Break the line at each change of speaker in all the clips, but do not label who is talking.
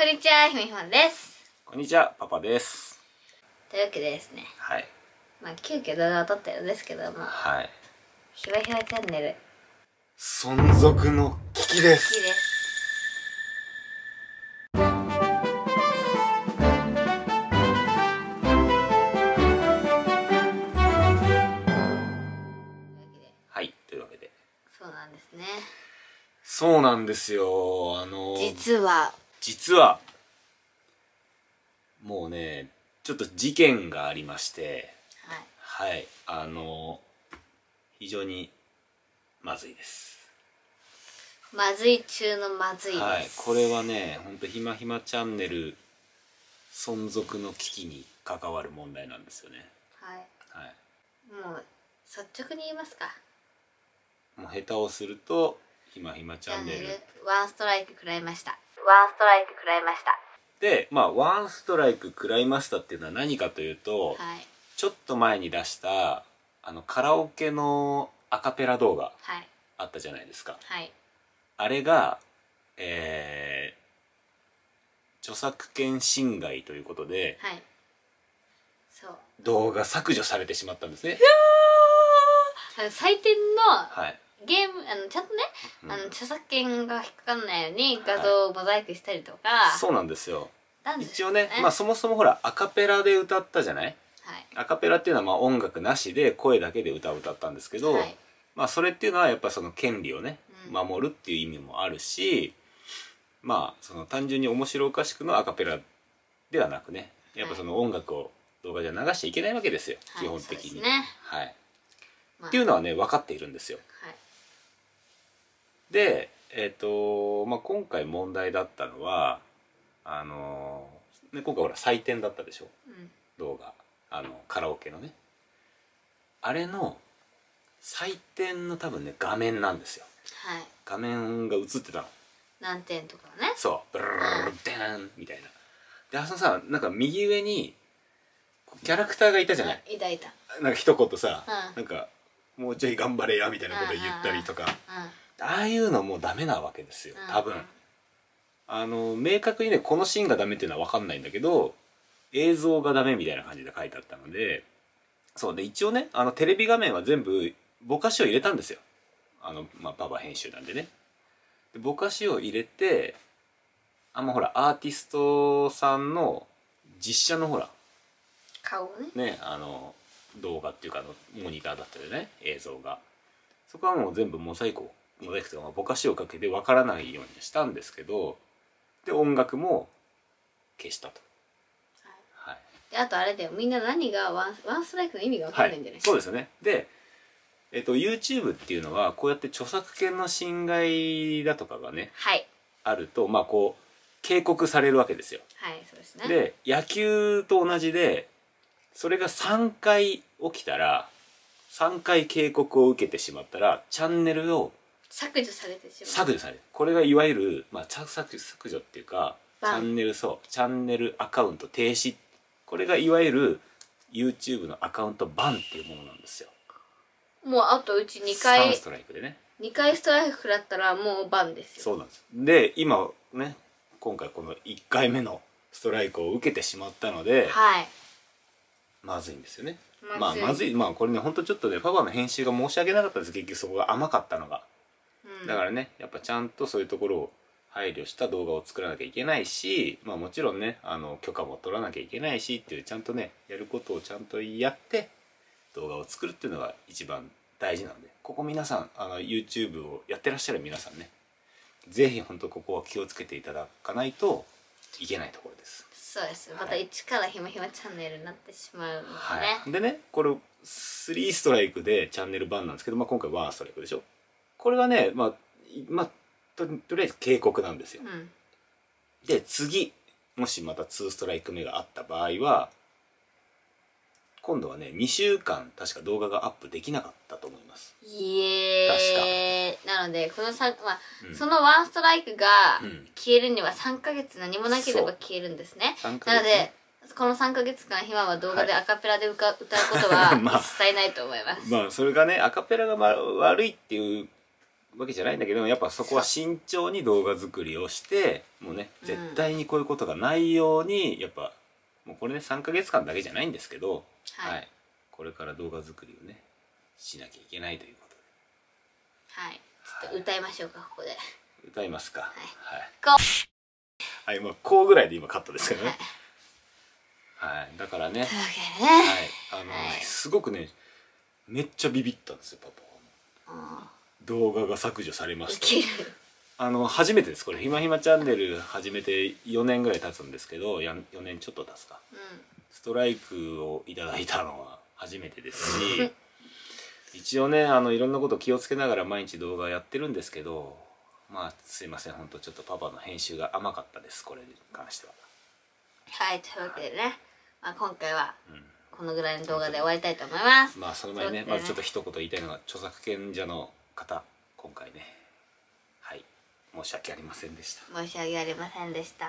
んにちは、ひめひまです。
こんにちは、パパです。
というわけでですね、
はい。
急遽動画を撮ってるんですけども、
はい。
ひわひわチャンネル
存続の危機です。
好きです。
はい、というわけで。
そうなんですね。
そうなんですよ。実はもうね、ちょっと事件がありまして、はい、非常にまずいです。
まずい中のまずいです。
はい、これはね、ほんとひまひまチャンネル存続の危機に関わる問題なんですよね。
はい。
はい。
もう率直に言いますか。
もう下手をするとひまひまチャンネル
ワンストライク食らいました。
で、ワンストライク食らいましたっていうのは何かというと、
はい、
ちょっと前に出したカラオケのアカペラ動画あったじゃないですか。
はい、
あれが、著作権侵害ということで、
はい、そう
動画削除されてしまったんですね。
採点の、
はい、
ゲームちゃんとね、著作権が引っかかんないように画像をモザイクしたりとか、
そうなんですよ。一応ね、
ね、
そもそもほらアカペラで歌ったじゃない。
はい、
アカペラっていうのは音楽なしで声だけで歌を歌ったんですけど、はい、それっていうのはやっぱその権利をね、守るっていう意味もあるし、その単純に面白おかしくのアカペラではなくね、やっぱその音楽を動画じゃ流しちゃいけないわけですよ、基本的に。はい。っていうのはね分かっているんですよ。はい、で、今回問題だったのは今回ほら採点だったでしょ、動画カラオケのね、あれの採点の多分ね画面なんですよ。はい、画面が映ってたの。
何点とかね。
そうブルルルルデーンみたいな。でさ、なんか右上にキャラクターがいたじゃない。
いたいた。
なんか一言さ、なんかもうちょい頑張れやみたいなこと言ったりとか、ああいうのもうダメなわけですよ多分。明確にねこのシーンがダメっていうのは分かんないんだけど、映像がダメみたいな感じで書いてあったので、そうで一応ねテレビ画面は全部ぼかしを入れたんですよ。パパ編集なんでね。でぼかしを入れて、ほらアーティストさんの実写のほら
顔ね
動画っていうかモニターだったよね、映像が。そこはもう全部モザイクというかぼかしをかけて分からないようにしたんですけど、で音楽も消したと。はい、
であとあれだよ、みんな何がワンストライクの意味が分かんないんじゃない、
そうですよね。でYouTube っていうのはこうやって著作権の侵害だとかがね、あるとこう警告されるわけですよ。
はい、そうですね。
で野球と同じで、それが3回起きたら、3回警告を受けてしまったらチャンネルを
削除されてしまう。
削除される。これがいわゆる、削除っていうかチャンネルアカウント停止。これがいわゆる YouTube のアカウントバンっていうものなんですよ。
もうあとうち2回
3ストライクでね、
2回ストライク食らったらもうバンですよ。
そうなんです。で今ね、今回この1回目のストライクを受けてしまったので、
はい、
まずいんですよね。まずい。これねほんとちょっとねパパの編集が申し訳なかったです。結局そこが甘かったのが、だからねやっぱちゃんとそういうところを配慮した動画を作らなきゃいけないし、もちろんね許可も取らなきゃいけないしっていう、ちゃんとねやることをちゃんとやって動画を作るっていうのが一番大事なんで、ここ皆さんYouTube をやってらっしゃる皆さんね、ぜひ本当ここは気をつけていただかないといけないところです。
そうです。また一からひまひまチャンネルになってしまうのでね。
でね、これ3ストライクでチャンネルバンなんですけど、今回1ストライクでしょ。これはねとりあえず警告なんですよ。で次もしまた2ストライク目があった場合は、今度はね2週間確か動画がアップできなかったと思います。
確か。なのでこのそのワンストライクが消えるには3ヶ月何もなければ消えるんですね。なのでこの3ヶ月間ひまは動画でアカペラで歌うことは一切ないと思います。
それがねアカペラが悪いっていうわけじゃないんだけど、やっぱそこは慎重に動画作りをして、もうね絶対にこういうことがないようにやっぱもうこれね3ヶ月間だけじゃないんですけど、はい、これから動画作りをねしなきゃいけないということで、
はい、ちょっと歌いましょうか、ここで。
歌いますか。はい、
はい、
まあこうぐらいで今カットですけどね。はい、だからね、はい、すごくねめっちゃビビったんですよパパは。動画が削除されました。初めてです、これひまひまチャンネル始めて4年ぐらい経つんですけど、4年ちょっと経つか、ストライクをいただいたのは初めてですし一応ねいろんなこと気をつけながら毎日動画やってるんですけど、まあすいません、本当ちょっとパパの編集が甘かったです、これに関しては。
はい、というわけでね、まあ、今回はこのぐらいの動画で終わりたいと思います。
まあその前にね、まずちょっと一言言いたいのが、著作権者の方今回ね、はい申し訳ありませんでした。
申し訳ありませんでした。
はい、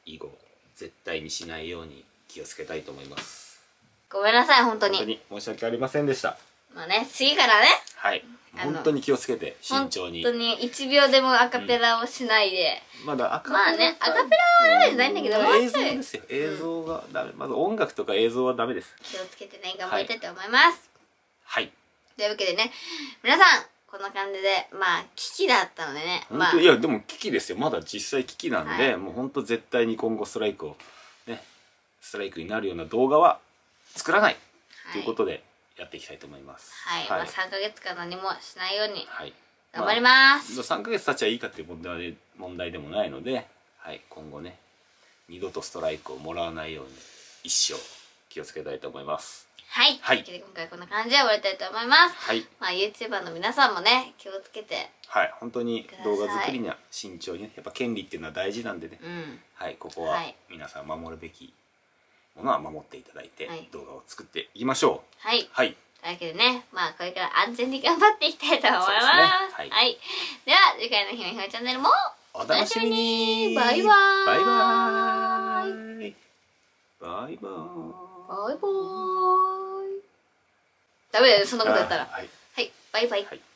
以後絶対にしないように気をつけたいと思います。
ごめんなさい、本当に
申し訳ありませんでした。
まあね、次からね、
はい本当に気をつけて慎重に、
本当に1秒でもアカペラをしないで、
まだアカペラ、
まあね、アカペラはダメじゃないんだけど、
映像ですよ、映像がダメ、まず音楽とか映像はダメです。
気をつけてね、頑張りたいと思います。
はい、
というわけでね、皆さんこんな感じで、まあ危機だったのでね、
まあいやでも危機ですよ、まだ実際危機なんで、もう本当絶対に今後ストライクをね、ストライクになるような動画は作らないということでやっていきたいと思います。
はい、まあ3ヶ月間何もしないように頑張ります。
3ヶ月経ちゃいいかっていう問題でもないので、はい、今後ね二度とストライクをもらわないように一生気をつけたいと思います。
はい、はい、というわけで今回こんな感じで終わりたいと思います。はい、まあ YouTuber の皆さんもね気をつけて、
はい、本当に動画作りには慎重にね、やっぱ権利っていうのは大事なんでね、はい、ここは皆さん守るべきものは守っていただいて、動画を作っていきましょう。はい、はい、というわけでね、まあこれから安全に頑張っていきたいと思います。はい、では次回のひまひまチャンネルもお楽しみに。バイバーイ。バイバーイ。バイバーイ。バイバーイ。ダメだよそんなことやったら。はい、バイバイ。